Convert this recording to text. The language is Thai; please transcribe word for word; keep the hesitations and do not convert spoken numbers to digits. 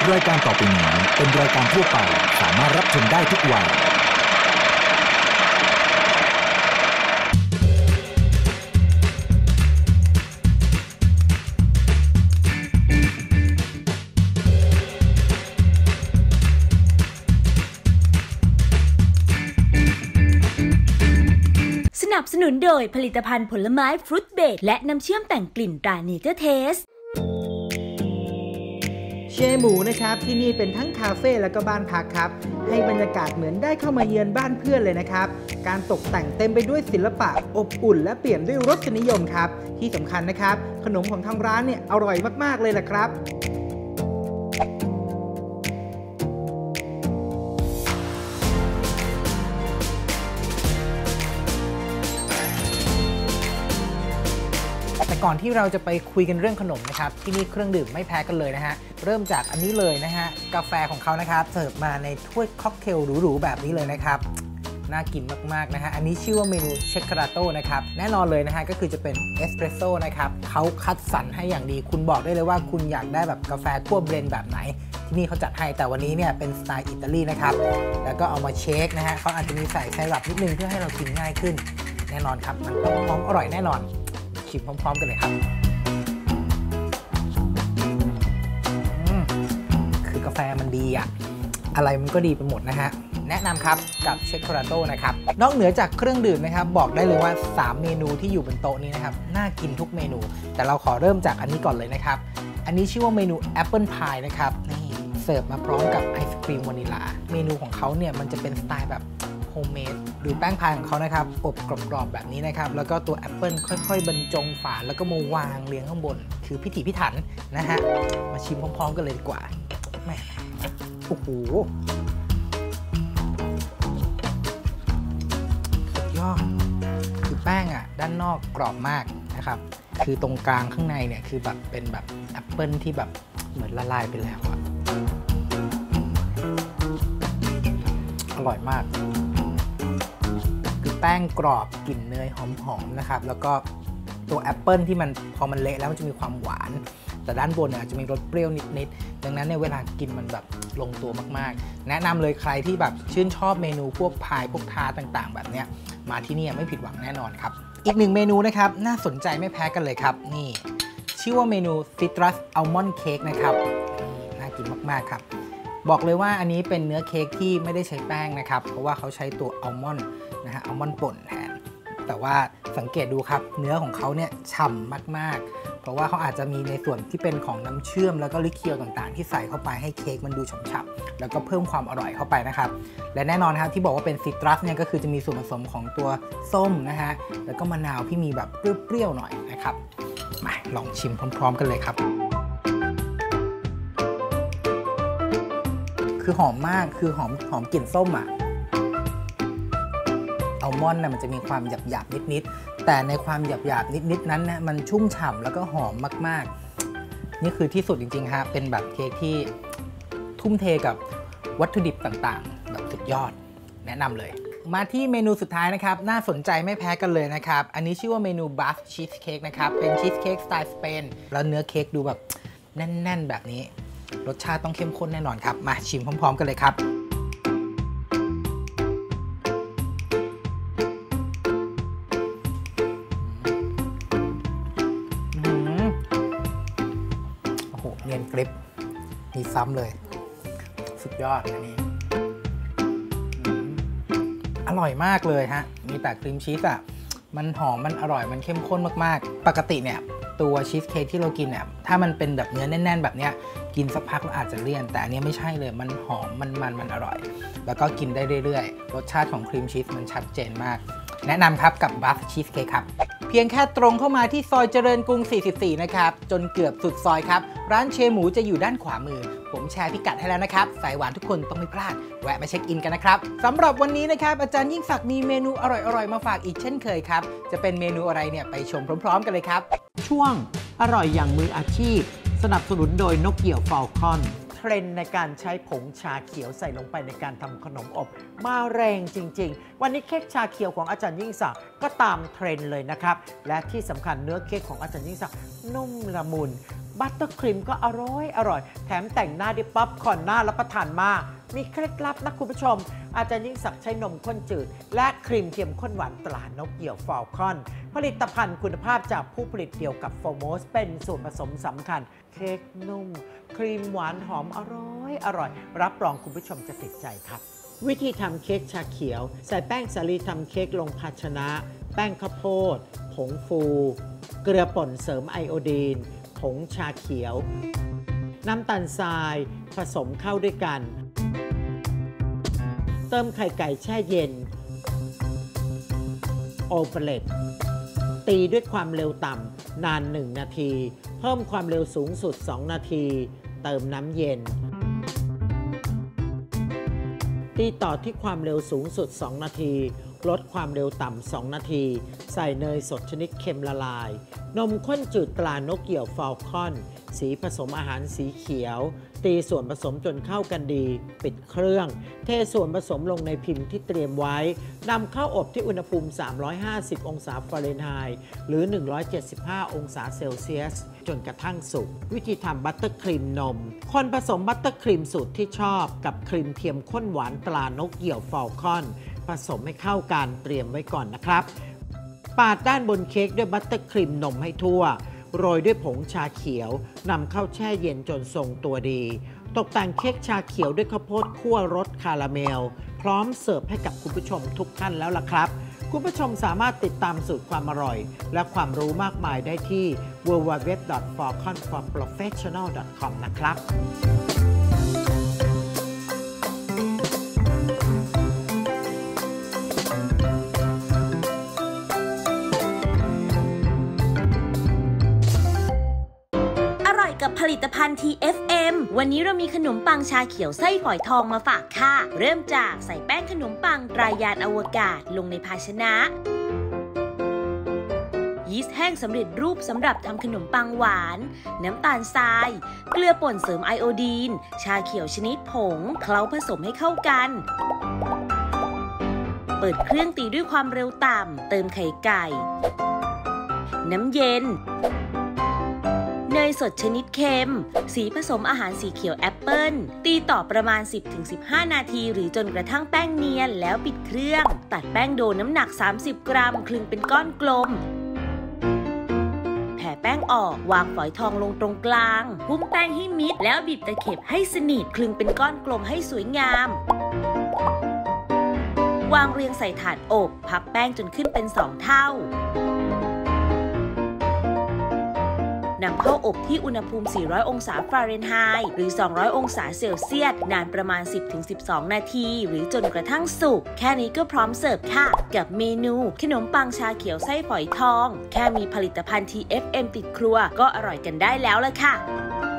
รายการต่อไปนี้เป็นรายการทั่วไปสามารถรับชมได้ทุกวัยสนับสนุนโดยผลิตภัณฑ์ผลไม้ฟรุตเบรดและน้ำเชื่อมแต่งกลิ่นตราเนเจอร์เทสเชหมูนะครับที่นี่เป็นทั้งคาเฟ่แล้วก็บ้านพักครับให้บรรยากาศเหมือนได้เข้ามาเยือนบ้านเพื่อนเลยนะครับการตกแต่งเต็มไปด้วยศิลปะอบอุ่นและเปี่ยมด้วยรสนิยมครับที่สำคัญนะครับขนมของทางร้านเนี่ยอร่อยมากๆเลยล่ะครับแต่ก่อนที่เราจะไปคุยกันเรื่องขนมนะครับที่นี่เครื่องดื่มไม่แพ้กันเลยนะฮะเริ่มจากอันนี้เลยนะฮะกาแฟของเขานะครับเสิร์ฟมาในถ้วยค็อกเทลหรูๆแบบนี้เลยนะครับน่ากินมากๆนะฮะอันนี้ชื่อว่าเมนูเชคคาราโต้นะครับแน่นอนเลยนะฮะก็คือจะเป็นเอสเปรสโซ่นะครับเขาคัดสรรให้อย่างดีคุณบอกได้เลยว่าคุณอยากได้แบบกาแฟคั่วเบรนด์แบบไหนที่นี่เขาจัดให้แต่วันนี้เนี่ยเป็นสไตล์อิตาลีนะครับแล้วก็เอามาเชคนะฮะเขาอาจจะมีใส่ไซรัปนิดนึงเพื่อให้เรากินง่ายขึ้นแน่นอนครับมันต้องหอมอร่อยแน่นอนชิมพร้อมๆกันเลยครับคือกาแฟมันดีอะอะไรมันก็ดีไปหมดนะฮะแนะนำครับกับเชคคาราโต้นะครับนอกเหนือจากเครื่องดื่มนะครับบอกได้เลยว่าสามเมนูที่อยู่บนโต๊ะนี้นะครับน่ากินทุกเมนูแต่เราขอเริ่มจากอันนี้ก่อนเลยนะครับอันนี้ชื่อว่าเมนูแอปเปิลพายนะครับนี่เสิร์ฟมาพร้อมกับไอศครีมวานิลาเมนูของเขาเนี่ยมันจะเป็นสไตล์แบบโฮมเมดหรือแป้งพายของเขานะครับอบกรอบๆแบบนี้นะครับแล้วก็ตัวแอปเปิลค่อยๆบรรจงฝานแล้วก็มาวางเรียงข้างบนคือพิถีพิถันนะฮะมาชิมพร้อมๆกันเลยดีกว่าแม่โอ้โหสุดยอดคือแป้งอ่ะด้านนอกกรอบมากนะครับคือตรงกลางข้างในเนี่ยคือแบบเป็นแบบแอปเปิลที่แบบเหมือนละลายไปแล้วอะอร่อยมากคือแป้งกรอบกลิ่นเนยหอมๆนะครับแล้วก็ตัวแอปเปิลที่มันพอมันเละแล้วมันจะมีความหวานแต่ด้านบนเนี่ยอาจจะมีรสเปรี้ยวนิดๆดังนั้นในเวลากินมันแบบลงตัวมากๆแนะนำเลยใครที่แบบชื่นชอบเมนูพวกพายพวกทาต่างๆแบบเนี้ยมาที่นี่ไม่ผิดหวังแน่นอนครับอีกหนึ่งเมนูนะครับน่าสนใจไม่แพ้กันเลยครับนี่ชื่อว่าเมนูซิตรัสอัลมอนด์เค้กนะครับน่ากินมากๆครับบอกเลยว่าอันนี้เป็นเนื้อเค้กที่ไม่ได้ใช้แป้งนะครับเพราะว่าเขาใช้ตัวอัลมอนด์นะฮะอัลมอนด์ป่นแทนแต่ว่าสังเกตดูครับเนื้อของเขาเนี่ยฉ่ำมากๆเพราะว่าเขาอาจจะมีในส่วนที่เป็นของน้ำเชื่อมแล้วก็ลิเคียวต่างๆที่ใส่เข้าไปให้เค้กมันดูฉ่ำๆแล้วก็เพิ่มความอร่อยเข้าไปนะครับและแน่นอนครับที่บอกว่าเป็นซิตรัสเนี่ยก็คือจะมีส่วนผสมของตัวส้มนะฮะแล้วก็มะนาวที่มีแบบเปรี้ยวๆหน่อยนะครับมาลองชิมพร้อมๆกันเลยครับคือหอมมากคือหอมหอมกลิ่นส้มอ่ะอัลมอนด์นะมันจะมีความหยาบๆนิดๆแต่ในความหยาบๆนิดๆนั้นนะมันชุ่มฉ่ำแล้วก็หอมมากๆนี่คือที่สุดจริงๆฮะเป็นแบบเค้กที่ทุ่มเทกับวัตถุดิบต่างๆแบบสุดยอดแนะนำเลยมาที่เมนูสุดท้ายนะครับน่าสนใจไม่แพ้กันเลยนะครับอันนี้ชื่อว่าเมนูบัฟชีสเค้กนะครับเป็นชีสเค้กสไตล์สเปนแล้วเนื้อเค้กดูแบบแน่นๆแบบนี้รสชาติต้องเข้มข้นแน่นอนครับมาชิมพร้อมๆกันเลยครับโอ้โหเนียนกริบมีซ้ำเลยสุดยอดอันนี้อร่อยมากเลยฮะมีแต่ครีมชีสอ่ะมันหอมมันอร่อยมันเข้มข้นมากๆปกติเนี่ยตัวชีสเค้กที่เรากินเนี่ยถ้ามันเป็นแบบเนื้อแน่นๆแบบเนี้ยกินสักพักแล้วอาจจะเลี่ยนแต่อันนี้ไม่ใช่เลยมันหอมมันมันมันอร่อยแล้วก็กินได้เรื่อยๆรสชาติของครีมชีสมันชัดเจนมากแนะนำครับกับบัฟชีสเค้กครับเพียงแค่ตรงเข้ามาที่ซอยเจริญกรุงสี่สิบสี่นะครับจนเกือบสุดซอยครับร้านเชหมูจะอยู่ด้านขวามือผมแชร์พิกัดให้แล้วนะครับสายหวานทุกคนต้องไม่พลาดแวะมาเช็คอินกันนะครับสำหรับวันนี้นะครับอาจารย์ยิ่งศักดิ์มีเมนูอร่อยๆมาฝากอีกเช่นเคยครับจะเป็นเมนูอะไรเนี่ยไปชมพร้อมๆกันเลยครับช่วงอร่อยอย่างมืออาชีพสนับสนุนโดยนกเกี่ยวฟอลคอนเทรนด์ในการใช้ผงชาเขียวใส่ลงไปในการทำขนมอบมาแรงจริงๆวันนี้เค้กชาเขียวของอาจารย์ยิ่งศักดิ์ก็ตามเทรนด์เลยนะครับและที่สำคัญเนื้อเค้กของอาจารย์ยิ่งศักดิ์นุ่มละมุนบัตเตอร์ครีมก็อร่อยอร่อยแถมแต่งหน้าด้วยป๊อปคอร์นน่ารับประทานมากมีเคล็ดลับนะคุณผู้ชมอาจารย์ยิ่งศักดิ์ใช้นมข้นจืดและครีมเทียมข้นหวานตรานกเหยี่ยวฟอลคอนผลิตภัณฑ์คุณภาพจากผู้ผลิตเดียวกับโฟโมสเป็นส่วนผสมสำคัญเค้กนุ่มครีมหวานหอมอร่อยอร่อยรับรองคุณผู้ชมจะติดใจครับวิธีทำเค้กชาเขียวใส่แป้งสาลีทำเค้กลงภาชนะแป้งข้าวโพดผงฟูเกลือป่นเสริมไอโอดีนผงชาเขียวน้ำตาลทรายผสมเข้าด้วยกันเติมไข่ไก่แช่เย็นโอเปเรตตีด้วยความเร็วต่ำนานหนึ่งนาทีเพิ่มความเร็วสูงสุดสองนาทีเติมน้ำเย็นตีต่อที่ความเร็วสูงสุดสองนาทีลดความเร็วต่ำสองนาทีใส่เนยสดชนิดเค็มละลายนมข้นจืดตรานกเหยี่ยวฟอลคอนสีผสมอาหารสีเขียวตีส่วนผสมจนเข้ากันดีปิดเครื่องเทส่วนผสมลงในพิมพ์ที่เตรียมไว้นำเข้าอบที่อุณหภูมิสามร้อยห้าสิบองศาฟาเรนไฮต์หรือหนึ่งร้อยเจ็ดสิบห้าองศาเซลเซียสจนกระทั่งสุกวิธีทำบัตเตอร์ครีมนมคนผสมบัตเตอร์ครีมสูตรที่ชอบกับครีมเทียมข้นหวานตรานกเหยี่ยวฟอลคอนผสมให้เข้ากันเตรียมไว้ก่อนนะครับปาดด้านบนเค้กด้วยบัตเตอร์ครีมนมให้ทั่วโรยด้วยผงชาเขียวนำเข้าแช่เย็นจนทรงตัวดีตกแต่งเค้กชาเขียวด้วยข้าวโพดคั่วรสคาราเมลพร้อมเสิร์ฟให้กับคุณผู้ชมทุกท่านแล้วล่ะครับคุณผู้ชมสามารถติดตามสูตรความอร่อยและความรู้มากมายได้ที่ ดับเบิลยู ดับเบิลยู ดับเบิลยู ดอท ฟอลคอนฟอร์ โปรเฟชชั่นอล ดอท คอม นะครับกับผลิตภัณฑ์ ที เอฟ เอ็ม วันนี้เรามีขนมปังชาเขียวไส้ฝอยทองมาฝากค่ะเริ่มจากใส่แป้งขนมปังตรายานอวกาศลงในภาชนะยีสต์แห้งสำเร็จรูปสำหรับทำขนมปังหวานน้ำตาลทรายเกลือป่นเสริมไอโอดีนชาเขียวชนิดผงเคล้าผสมให้เข้ากันเปิดเครื่องตีด้วยความเร็วต่ำเติมไข่ไก่น้ำเย็นเนยสดชนิดเค็มสีผสมอาหารสีเขียวแอปเปิ้ลตีต่อประมาณ สิบถึงสิบห้า นาทีหรือจนกระทั่งแป้งเนียนแล้วปิดเครื่องตัดแป้งโดน้ำหนักสามสิบกรัมคลึงเป็นก้อนกลมแผ่แป้งออกวางฝอยทองลงตรงกลางหุ้มแป้งให้มิดแล้วบีบตะเข็บให้สนิทคลึงเป็นก้อนกลมให้สวยงามวางเรียงใส่ถาดอบพับแป้งจนขึ้นเป็นสองเท่านำเข้าอบที่อุณหภูมิ สี่ร้อย องศาฟาเรนไฮต์หรือ สองร้อย องศาเซลเซียสนานประมาณ สิบถึงสิบสอง นาทีหรือจนกระทั่งสุกแค่นี้ก็พร้อมเสิร์ฟค่ะกับเมนูขนมปังชาเขียวไส้ฝอยทองแค่มีผลิตภัณฑ์ ที เอฟ เอ็ม ติดครัวก็อร่อยกันได้แล้วล่ะค่ะ